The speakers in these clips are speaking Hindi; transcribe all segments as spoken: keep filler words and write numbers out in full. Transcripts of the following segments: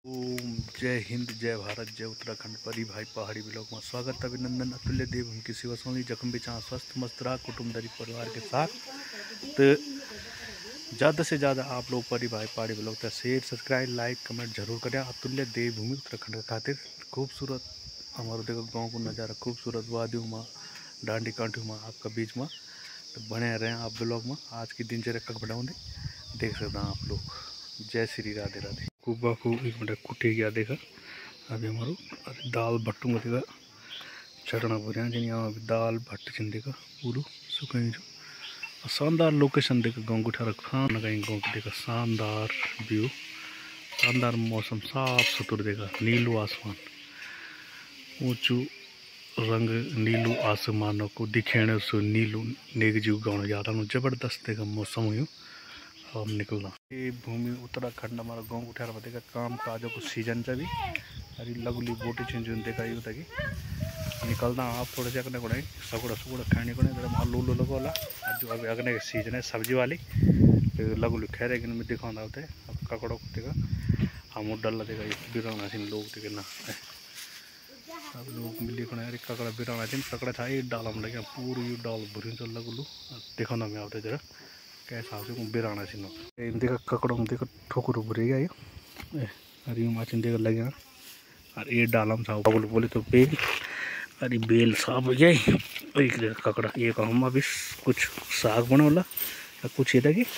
ओम जय हिंद, जय भारत, जय उत्तराखंड। परी भाई पहाड़ी ब्लॉग में स्वागत। अभिनंदन अतुल्य देव उनकी शिव सोनी जख्म बिचा स्वस्थ मस्त रहा कुटुंबदारी परिवार के साथ। तो ज़्यादा से ज़्यादा आप लोग परी भाई पहाड़ी ब्लॉग का शेयर सब्सक्राइब लाइक कमेंट जरूर करें। अतुल्य देवभूमि उत्तराखंड के खातिर खूबसूरत हमारे देखो गाँव को नज़ारा, खूबसूरत वादियों में डांडी कांठियों में आपका बीच में तो बने रहे आप ब्लॉग में। आज की दिनचर्या कब बढ़ाऊँ देख सकते हैं आप लोग। जय श्री राधे राधे। खूबा खूब एक मिनट कुटे गया देखा अभी हमारो अरे दाल भट्टू में देखा चढ़ना बोरिया जिन यहाँ अभी दाल भट्ट चिन देखा पूरा सुखाई जो शानदार लोकेशन देखा गाँव गुठा रखा न कहीं गाँव देखा शानदार व्यू, शानदार मौसम, साफ सुथरा देखा नीलू आसमान, ऊंचू रंग नीलू आसमान को दिखेण सो नीलू नेग जीव गाँव जा रहा जबरदस्त देखा मौसम हुई। हम निकलना ये भूमि उत्तराखंड हमारा गाँव उठा रहा देखा काम काजों को सीजन चा भी अरे लगुली बोटी चेंज देखा यू तक निकलना आप थोड़े से अगने को सकुड़ा सुकुड़ा खाने को नहीं आलू उल्लू लगोला जो अभी अगने के सीजन है सब्जी वाली तो लगुली खैर है में दिखा होते अब ककड़ों को देखा हम डल देखा बिराना सिन लोग देखे ना अब लोग मिली को अरे ककड़ा बिराना सिन ककड़ा था ये डाल हम लगे पूरी डाल बुरी चल लगुलू देखा ना मैं आते जरा कैसा हो बिराना सिनो देखा ककड़ों देखो ठोकर भरी गया ये अरे माचिन देखा लगे और ये डालम साहब बोले बोले तो बेल अरे बेल साहब गया एक देखा ककड़ा ये कहूँ अभी कुछ साग बना वाला कुछ ये था कि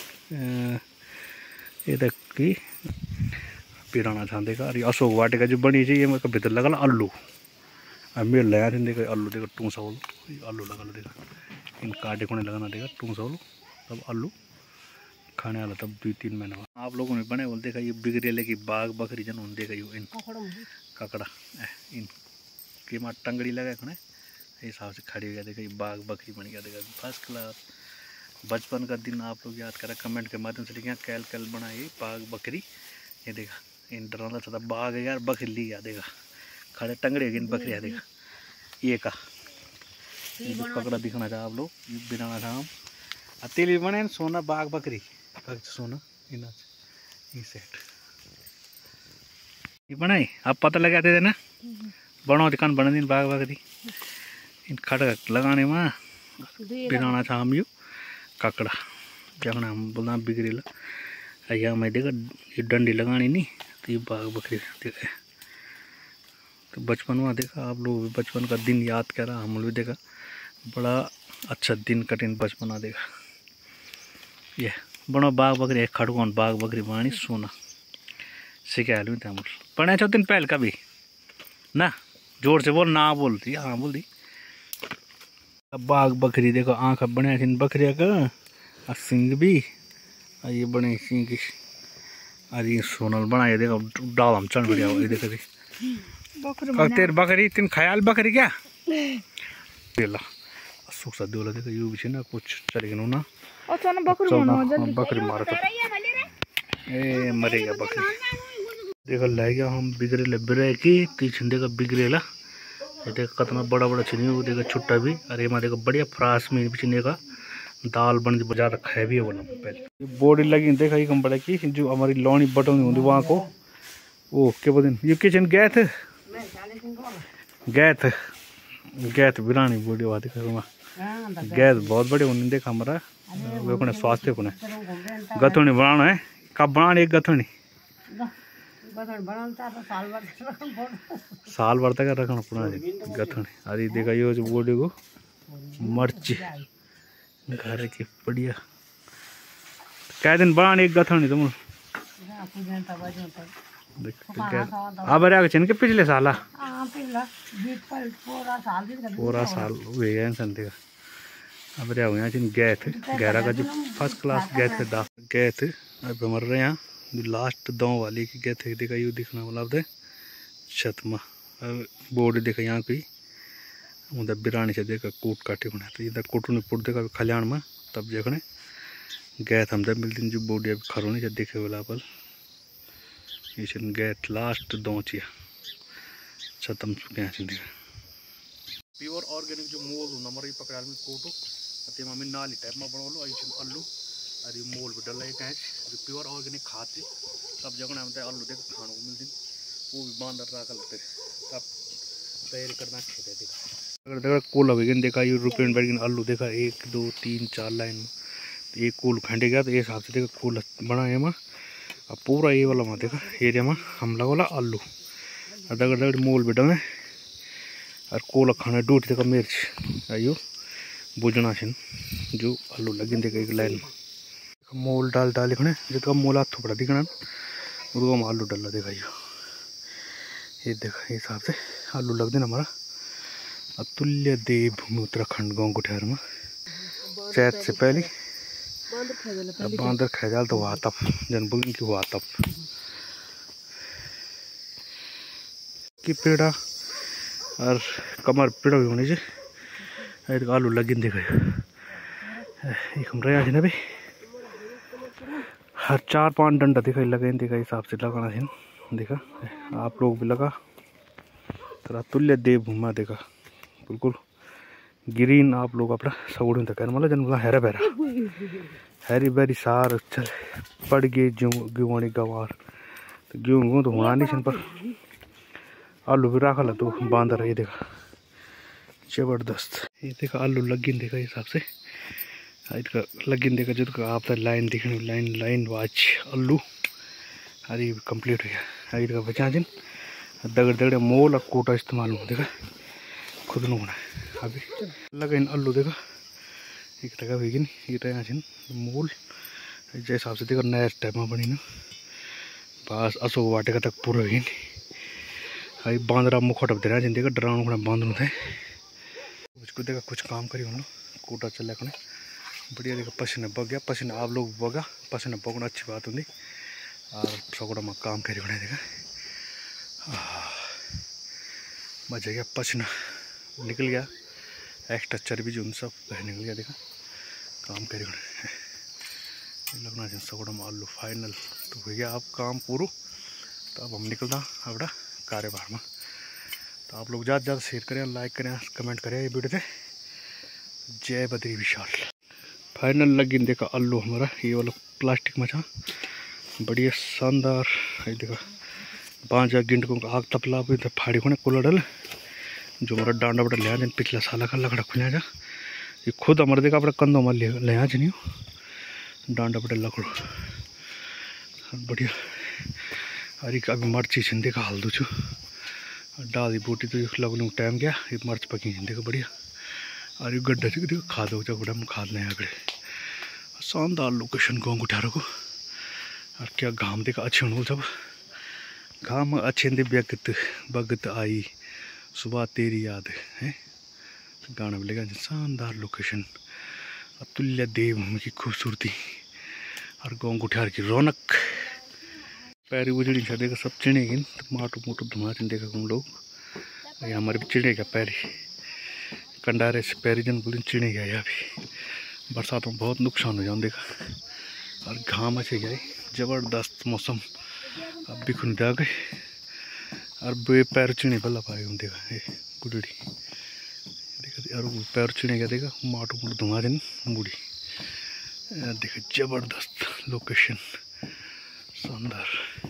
ये तक कि बिराना था देखा अरे अशोक वाटिका जो बनी चाहिए मैं भीतर लगा आलू मेरे लगा थे देखा आलू देखा टू साउल आलू लगा देखा इन काटे को नहीं लगाना देखा टू साउल तब आलू खाने वाला तब दो तीन महीना आप लोगों ने बने बोल देखा ये बिगड़े की बाघ बकरी जन उन देखा यू इन ककड़ा इन के मार टंगड़ी लगा खने हिसाब से खड़ी हो गया देखा ये बाघ बकरी बन गया देखा फर्स्ट क्लास। बचपन का दिन आप लोग याद करें कमेंट के माध्यम से लिखे कैल कैल बना ये बाघ बकरी ये देखा इन डराना चाहता बाघ यार बकरी ली गया देखा खड़े टंगड़ी इन बकरी है देखा ये का ककड़ा दिखाना चाह आप लोग ये बिना था हम तेल बने सोना बाघ बकरी सोना इन सेट ये बनाई आप पता लगाते थे ना बनो दुकान बना दिन बाघ बकरी इन खड़ा लगाने में बिना था हम यू ककड़ा जब हम बोलना बिगड़ेला या मैं देखा ये डंडी लगानी नहीं तो ये बाघ बकरी देखा तो बचपन में देखा आप लोग बचपन का दिन याद करा हम लोग देखा बड़ा अच्छा दिन कठिन बचपना देखा ये बनो बाघ बकरी एक खड़कौन बाघ बकरी बनानी सोना सिखा लूँ थे हम पढ़े चौ दिन पहल कभी ना जोर से बोल ना बोलती हाँ बोल दी अब बाघ बकरी देखो आँख बने थी बकरिया का सिंग भी ये बने सिंग अरे सोनल बनाए देखो डाल हम चढ़ बढ़िया ये देखो तेरे बकरी तीन ख्याल बकरी क्या बेला सुख सा दोला देखो यू भी ना कुछ चले गए ना बकरी मार ए मरेगा बकरी देखो ले गया हम बिगड़े बिरे की तीन देखो बिगड़ेला देखो कितना बड़ा बड़ा चिनी वो देखो छुट्टा भी अरे माँ देखो बढ़िया फ्रास में चिने का दाल बन ज़्यादा खाए भी है बोला पहले बॉडी लगी देखा ये कम बड़ा की जो हमारी लौनी बटन होती वहाँ को वो क्या बोलते ये किचन गए थे गए थे गए थे बिरानी बॉडी वहाँ देखा वहाँ गैस बहुत बड़े होने देखा हमारा वो को स्वास्थ्य को गथुनी बनाना है कब बनाने एक गथुनी साल भर तक रखना पड़ा गथुनी अरे देखा ये जो बॉडी को मर्च घर की बढ़िया क्या दिन बनाने एक गथुनी तुम अब अरे के पिछले साल पूरा साल हुए इंसान देखा अब रहा यहाँ जिन गए थे ग्यारह का जो फर्स्ट क्लास गए थे डा गए थे अब मर रहे यहाँ लास्ट दाँव वाली की गए थे देखा यू दिखना मतलब छत में अब बोर्ड देखा यहाँ कोई उधर बिरानी से देखा कूट काटे बना तो इधर कोटू ने पुट देखा खलियाण में तब देखने गए थे हम जब मिलती जो बोर्ड अभी खरो नहीं देखे वाला पल ये गए लास्ट दाँव चिया छतम क्या देखा प्योर ऑर्गेनिक जो मोल हूँ नंबर पकड़ा में कोटो तेमा में नाली टाइप में बनवलो आलू अरे मोल भी डल कहीं जो प्योर ऑर्गेनिक खाद तब जगह हम आलू देख खाने को मिलती को भी बांधर रखा लगते अब तैयारी करना खेते देखा अगर देखा कोल अभी देखा ये रुपये बैठ आलू देखा एक दो तीन चार लाइन एक कोल खंडे गया तो ये हिसाब से देखा कोल बनाए में अब पूरा ये वाला में देखा एरिया में हम लगा वाला आलू दगड़ दगड़ मोल भी डमे और कोल खाने डूट देखा मिर्च आयो बुझना छिन जो आलू लगे देखा एक लाइन में मोल डाल डाल खने जितना मोल हाथ थोड़ा दिखना उसको हम आलू डाला देखा यो ये देखा ये हिसाब से आलू लग देना हमारा अतुल्य देव भूमि उत्तराखंड गाँव गुठियार में चैत से पहले बांदर खेजाल तो हुआ तब जनबुल की हुआ तब की पेड़ा और कमर पेड़ा भी होने से आलू लगे देखा एक हम रहे ना भी हर चार पाँच डंडा दिखाई लगे देखा हिसाब से लगाना है देखा आप लोग भी लगा तेरा तुल्य देव भूमा देखा बिल्कुल ग्रीन आप लोग अपना सगुड़ तक मतलब जन बोला हेरा बेरा हैरी बेरी सार चल पड़ गए जो गेहूँ गवार तो गेहूँ तो होना नहीं पर आलू भी रखा तो बांधर ये देखा जबरदस्त ये देखा आलू लगिन देखा हिसाब से इसका लगिन देखा जो आप लाइन दिखनी लाइन लाइन वाच आलू अरे कंप्लीट हो गया इसका बचा जिन दगड़ दगड़ मोल और कोटा इस्तेमाल हो देखा खुद न होना अभी लगा इन आलू देखा एक टका भी ये टका छिन मोल जैसे हिसाब से देखा नया टाइप में बनी ना बस अशोक वाटिका तक पूरा हो अभी बांदरा मुखट अब दे रहा देखा डराउन खड़ा बांधनु थे उसको देखा कुछ काम करी हम लोग कोटा चल खड़े बढ़िया देखा पसीना बग गया पसीना आप लोग बगा पसीना बगना अच्छी बात होंगी और सगुड़ा में काम करी खड़े देखा मजा गया पसीना निकल गया एक्स्ट्रा चर्बी जो उन सब निकल गया देखा काम करी खड़े लगना चाहिए सगुड़ा में आलू फाइनल तो हो गया आप काम पूरा तो अब हम निकलता अपना कार्यभार में तो आप लोग ज़्यादा ज़्यादा शेयर करें लाइक करें कमेंट करें ये वीडियो पे जय बद्री विशाल फाइनल लगी देखा आलू हमारा ये वाला प्लास्टिक में था बढ़िया शानदार ये देखा बांजा गिंड को आग तपला भी तो फाड़ी को कोला डल जो हमारा डांडा बड़ा लिया दिन पिछला साल का लकड़ा खुला जा ये खुद हमारे देखा अपना कंधों में ले लिया नहीं डांडा बड़ा लकड़ो बढ़िया अरे अभी मर्ची छिन देखा हाल दू डाली बूटी तो लगने टाइम गया ये मर्च पकी देखा बढ़िया अरे गड्ढा से देखो खाद हो गुड़ा में खाद नहीं आगे शानदार लोकेशन गाँव गुठारो को और क्या घाम देखा अच्छे होने सब घाम अच्छे दे व्यगत बगत आई सुबह तेरी याद है गाना मिलेगा शानदार लोकेशन अतुल्य देव भूमि की खूबसूरती और गाँव गुठार की रौनक पैरी उजड़ी छा देखा सब चिड़ेगी तो माटू मोटू धुआं देखा हम लोग ये हमारे भी चिड़ेगा पैरी कंडारे से पैरी जन बोली चिड़ेगा यहाँ भी बरसात में बहुत नुकसान हो जाए देखा और घाम अच्छे गए जबरदस्त मौसम अब भी खुन आ गए और बे पैर चिड़े भला पाए हम देखा ये गुड़ड़ी देखा और पैर चिड़े गया देखा माटू मोटू धुआं जन मुड़ी देखा जबरदस्त लोकेशन शानदार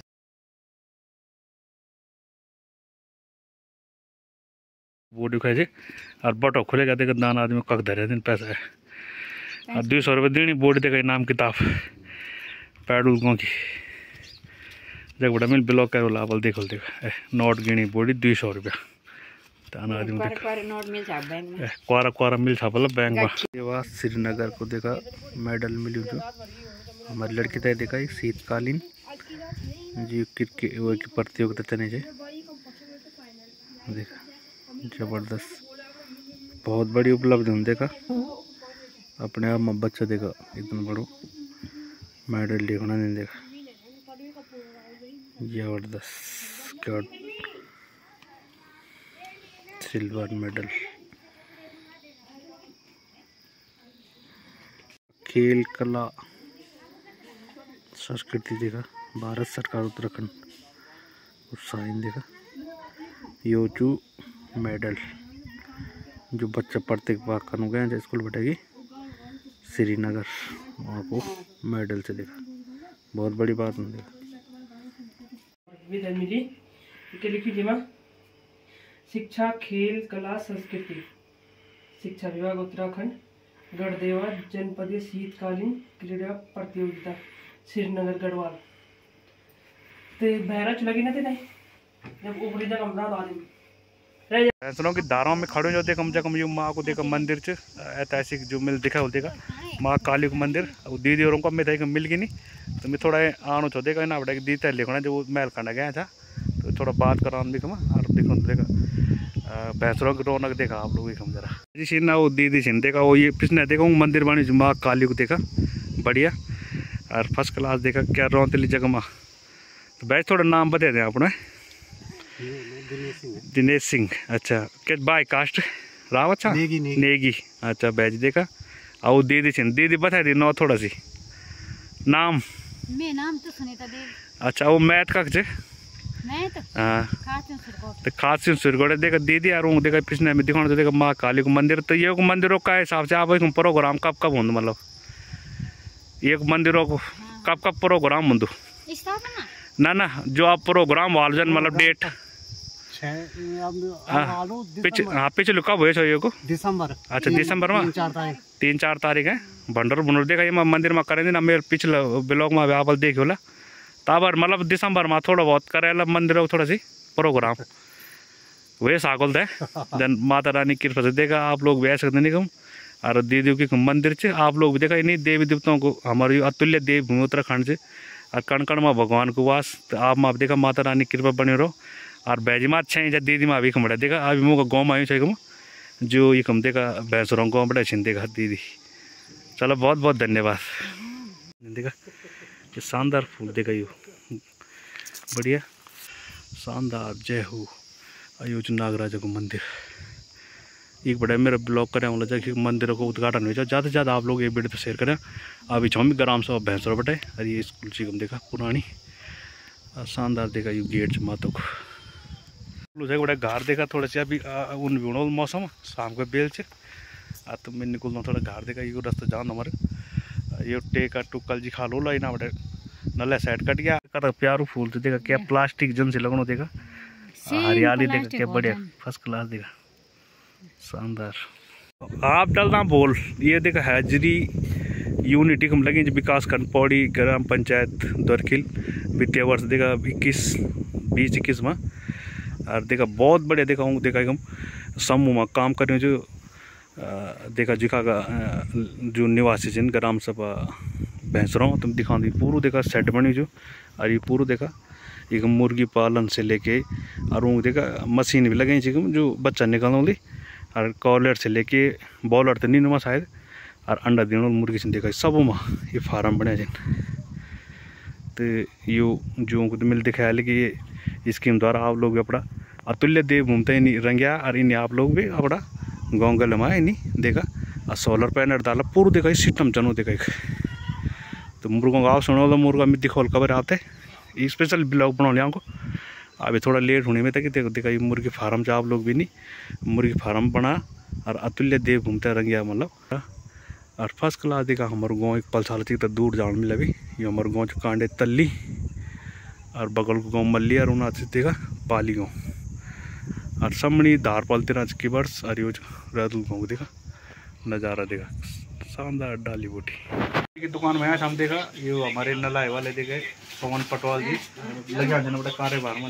बोर्ड दिखाई और बटो खुलेगा देखा दान आदमी कक धरे दिन पैसा है और दो सौ रुपये देनी बोर्ड देखा नाम किताब पैडुल गाँव की जग बड़ा मिल ब्लॉक कर वाला आप देखो देखा नोट गिनी बोर्ड दो सौ रुपया दान आदमी देखा क्वारा क्वारा मिल था बोला बैंक में ये बात श्रीनगर को देखा मेडल मिली जो हमारी लड़की तय देखा एक शीतकालीन जी क्रिकेट वो की प्रतियोगिता चले जाए देखा जबरदस्त बहुत बड़ी उपलब्धि हम देखा अपने आप में बच्चा देखा इतना बड़ो मेडल देखना नहीं देखा जबरदस्त क्या सिल्वर मेडल खेल कला संस्कृति देखा भारत सरकार उत्तराखंड साइन देखा योजू मेडल जो बच्चा पढ़ते बार कानू गए स्कूल बैठेगी श्रीनगर वहाँ को मेडल से देखा बहुत बड़ी बात नहीं देखा के लिखी थी माँ शिक्षा खेल कला संस्कृति शिक्षा विभाग उत्तराखंड गढ़देवा जनपदीय शीतकालीन क्रीड़ा प्रतियोगिता श्रीनगर गढ़वाल ते बहरा लगी ना थे नहीं जब ऊपरी जगह हम रात आदमी सुनो कि दारों में खड़े जो कम से कम यू माँ को देखा मंदिर च ऐतिहासिक जो मिल दिखा हो देखा माँ काली को मंदिर दीदी और उनको मैं मिल गई नहीं तो मैं थोड़ा आनो छो देखा ना बेटा दीदी लिखना जो महल करना गया था तो थोड़ा बात करा देखा और देखो देखा भैंसरों की रौनक देखा आप लोग कम जरा जी सी ना वो दीदी सी देखा वो ये पिछले देखा वो मंदिर बनी जो माँ काली को देखा बढ़िया और फर्स्ट क्लास देखा क्या रौनतली जगह माँ तो बैठ थोड़ा नाम बता दें अपने दिनेश सिंह अच्छा क्या बाय कास्ट रावत छा नेगी, नेगी नेगी अच्छा बैच देखा और दीदी छिन दीदी बता दी नौ थोड़ा सी नाम मैं नाम तो सुनीता देव अच्छा वो मैथ का छे मैं तो हां खासिन सुरगोट तो खासिन सुरगोट देखा दीदी और वो देखा पिछने में दिखाना तो देखा माँ काली को मंदिर तो ये को मंदिरों का हिसाब से आप एक प्रोग्राम कब कब होंगे मतलब एक मंदिरों को कब कब प्रोग्राम होंगे ना ना जो आप प्रोग्राम वालजन मतलब डेट पिछ हाँ पिछले कब हुए ये को दिसंबर अच्छा दिसंबर में तीन चार तारीख है भंडर भुंडर देखा ये मंदिर में करेंगे ना मेरे पिछले ब्लॉग में आप देखियो ला ताबर मतलब दिसंबर में थोड़ा बहुत करेला मंदिर थोड़ा सी प्रोग्राम वे सागल थे जन माता रानी की कृपा से देखा आप लोग भी सकते नहीं कम और दीदी की मंदिर से आप लोग भी देखा नहीं देवी देवताओं को हमारी अतुल्य देव भूमि उत्तराखंड से और कण कण में भगवान को वास तो आप माँ देखा माता रानी की कृपा बने रहो और बैजी माँ अच्छा है दीदी माँ भी कम बढ़ा देखा अभी मुँह गाँव में आयु चाहिए जो ये कम देखा भैंसरों गाँव बड़ा छिन देखा दीदी चलो बहुत बहुत धन्यवाद देखा ये शानदार फूल देखा यू बढ़िया शानदार जय हो अयोध्या नागराज को मंदिर एक बड़ा मेरा ब्लॉग करें वाला जगह मंदिरों को उद्घाटन हुआ ज़्यादा से ज़्यादा आप लोग ये वीडियो तो शेयर करें अभी छो ग्राम से भैंसरों बटे और ये स्कूल से हम देखा पुरानी शानदार देखा यू गेट माता को बड़ा घर देखा थोड़ा सा अभी उन भी मौसम शाम को बेल से आ तो मैं निकलना थोड़ा घर देखा ये रास्ता जान हमारे ये टेका टुकल जी खा लो ला ना बड़े नल्ला साइड कट गया कर प्यारू फूल तो देखा क्या प्लास्टिक जन से लगनो देखा हरियाली देखा क्या बढ़िया फर्स्ट क्लास देखा शानदार आप डलना बोल ये देखा हाजरी यूनिटी कम लगे विकास खंड पौड़ी ग्राम पंचायत दरखिल वित्तीय वर्ष देखा इक्कीस बीस इक्कीस में और देखा बहुत बढ़िया देखा हूँ देखा हम समूह में काम कर जो देखा जिखा का जो निवासी जिन ग्राम सभा भैंसरों तुम दिखा दी पूरा देखा सेट बनी जो और ये पूरा देखा एक मुर्गी पालन से लेके और वो देखा मशीन भी लगे जो बच्चा निकालने वाली और कॉलर से लेके बॉलर तो नहीं नुमा शायद और अंडा देने मुर्गी से देखा सब में ये फार्म बने जिन तो यो जो को मिल दिखाया कि ये स्कीम द्वारा आप लोग अपना अतुल्य देव घूमते नहीं रंगया और इन आप लोग भी अपना गाँव गल में नहीं देखा और सोलर पैनल डाला पूरा देखा सिस्टम चनो देखा तो मुर्गों का सुनो तो मुर्गा में दिखोल खबर आते स्पेशल ब्लॉग बना लिया को अभी थोड़ा लेट होने में तक देखो देखा ये मुर्गी फार्म से आप लोग भी नहीं मुर्गी फार्म बना और अतुल्य देव घूमते रंगिया मतलब और फर्स्ट क्लास देखा हमारे गाँव एक पलसाल थी तो दूर जान मिला भी ये हमारे गाँव कांडे तल्ली और बगल को गाँव मल्ली और उन्हें देखा पाली गाँव और समणी धार पालते राज की वर्ष और यो रादुल गाँव देखा नज़ारा देखा शानदार डाली बोटी की दुकान में हम देखा ये हमारे नलाए वाले देखे पवन पटवाल जी लगे जन बड़ा कार्यभार में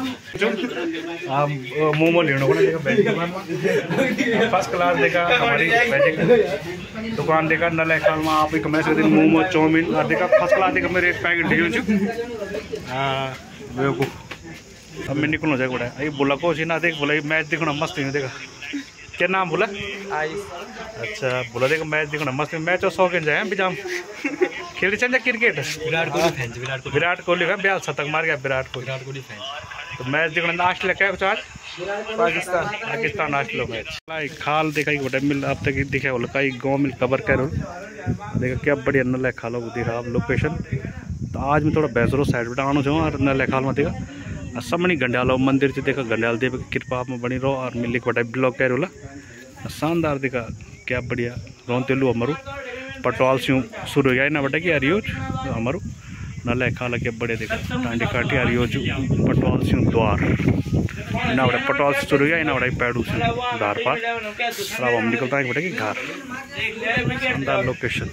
देखा आप मोमो लेने को देखा बैठ दुकान फर्स्ट क्लास देखा हमारी बैठ दुकान देखा नलाए खाल में आप एक मैच दिन मोमो चाउमीन और देखा फर्स्ट क्लास देखा मेरे एक पैकेट दियो हाँ वे को अब मैं निकलना जाए बड़ा ये बोला को सी ना देख बोला मैच देखना मस्त ही देखा क्या नाम बोला आयुष अच्छा बोला देखो मैच देखना मस्त मैच और शौकीन जाए बिजाम खेल चल क्रिकेट विराट कोहली फैन विराट कोहली विराट कोहली का बयाल शतक मार गया विराट कोहली विराट कोहली फैन तो मैच देखना ऑस्ट्रेलिया क्या कुछ आज पाकिस्तान पाकिस्तान ऑस्ट्रेलिया मैच खाल देखा बेटा मिल अब तक दिखा बोला कई गाँव मिल कवर कर देखा क्या बढ़िया नल खाल देखा आप लोकेशन तो आज मैं थोड़ा भैंसरों साइड बेटा आना चाहूँ और नल खाल में देखा समणी गंड्याल मंदिर से देखा गंड्याल देव की कृपा आप में बनी रहो और मिल बटा ब्लॉग कह रोला शानदार देखा क्या बढ़िया रोन तेलू हमारू पटवाल से शुरू हो गया ना बेटा कि यार यूज हमारू नले खाला के बड़े देखा टांडे काटी आ यो जो पटवाल सिंह द्वार ना बड़ा पटवाल से शुरू गया ना बड़ा पैडू से धार पार अब हम निकलता है बेटा कि घर शानदार लोकेशन।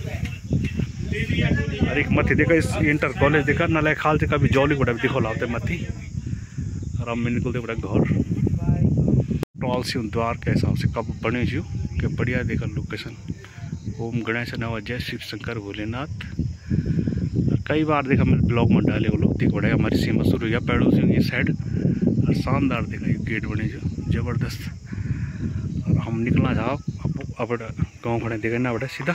अरे एक मथी देखा इस इंटर कॉलेज देखा नले खाल से कभी जॉली बड़ा भी दिखो लाते मथी और हम निकलते बड़ा घर पटवाल सिंह द्वार के हिसाब से कब बने जो के बढ़िया देखा लोकेशन। ओम गणेश नव जय शिव शंकर भोलेनाथ। कई बार देखा मैंने ब्लॉग में डाले वो लोग देख बड़ा हमारी सीमा शुरू हुई पैड़ों से ये साइड और शानदार देखा ये गेट बने जो जबरदस्त। और हम निकलना था अब अब गाँव खड़े देखा ना बड़ा सीधा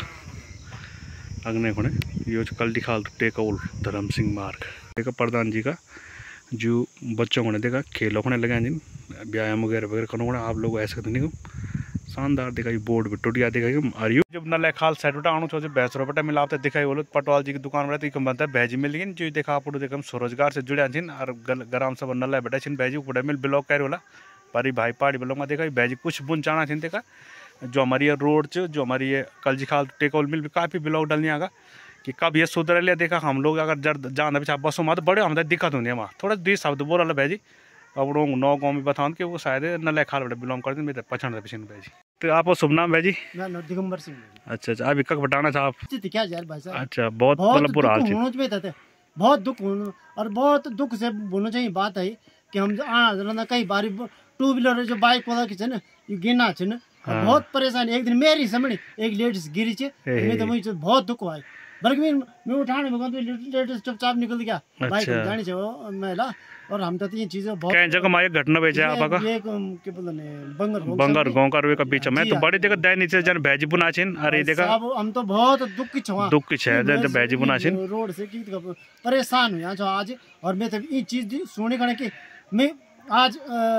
अगने खड़े ये जो कल दिखा टेकौल धर्म सिंह मार्ग देखा प्रधान जी का जो बच्चों को देखा खेलों को लगा जिन व्यायाम वगैरह वगैरह करना आप लोग ऐसा करते नहीं शानदार देखा ये बोर्ड भी टूटिया देखा और यू जब नल खाल साइड उठा आनु छोटे भैंस रोपटा मिलाते दिखाई बोलो पटवाल जी की दुकान में तो बनता है भैजी मिल गई जो देखा आप देखा स्वरोजगार से जुड़ा छिन और ग्राम सभा नल बेटा छिन भैजी पूरा मिल ब्लॉक कर वाला परी भाई पहाड़ी ब्लॉक में देखा भैजी कुछ बुन चाना छिन देखा जो हमारी ये रोड च जो हमारी ये कलजी खाल टेकौल मिल भी काफ़ी ब्लॉक डलने आगा कि कब ये सुधर लिया देखा हम लोग अगर जर जाना पीछा बसों में तो बड़े हमारे दिक्कत होती है वहाँ थोड़ा दी शब्द बोला भैजी अब नौ गाँव में बताऊँ कि वो शायद नल खाल बड़े बिलोंग करते मेरे पछाड़ पीछे भैजी। तो आप शुभ नाम भाई जी? दिगंबर सिंह। अच्छा अच्छा अभी कब बताना था आप? क्या यार भाई साहब अच्छा बहुत मतलब बुरा हाल है बहुत दुख और बहुत दुख से बोलना चाहिए बात है कि हम आना कई बार टू व्हीलर जो बाइक वाला की ना ये गिना छ बहुत परेशानी। एक दिन मेरी समझ एक लेडीज गिरी छे तो मुझे बहुत दुख हुआ बल्कि मैं मैं उठाने में तो लेडीज चुपचाप निकल गया बाइक जानी चाहिए महिला और हम तो ये चीजें बहुत कई जगह में घटना बेचा आपका ये के बोलने बंगर बंगर गांव का का बीच में तो बड़ी जगह दै नीचे जन भैजी बुना छिन अरे देखा अब हम तो बहुत दुख छवा दुख की है जन भैजी बुना छिन रोड से की परेशान हुआ जो आज और मैं तो ये चीज सुने कने कि मैं आज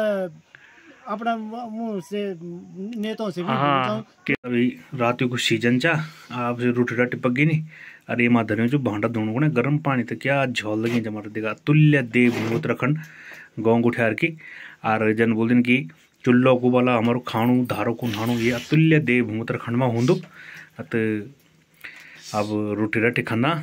अपना मुंह से नेताओं से भी हाँ कि अभी रात को सीजन चा आप रोटी राटी पकी नहीं अरे माँ धरे जो भांडा धोने को ना गर्म पानी तो क्या झोल लगी जमार देखा तुल्य देव उत्तराखंड गाँव गुठियार की और जन बोल दिन की चुल्लो को वाला हमारो खाणु धारो को नाणु ये अतुल्य देव उत्तराखंड में होंदो तो अब रोटी राटी खाना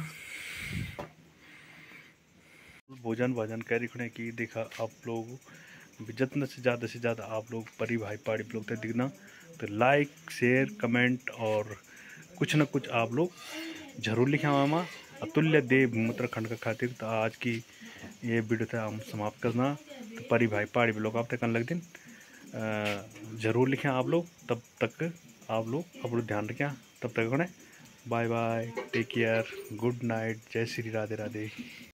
भोजन भाजन कैरी खुने की देखा आप लोग जितना से ज़्यादा से ज़्यादा आप लोग परी भाई पहाड़ी ब्लॉग तक दिखना तो लाइक शेयर कमेंट और कुछ ना कुछ आप लोग जरूर लिखा हमारा अतुल्य देव उत्तराखंड का खातिर। तो आज की ये वीडियो था हम समाप्त करना तो परी भाई पहाड़ी ब्लॉग आप तक लग दिन जरूर लिखें आप लोग तब तक आप लोग अपना ध्यान रखें तब तक bye bye take care good night जय श्री राधे राधे।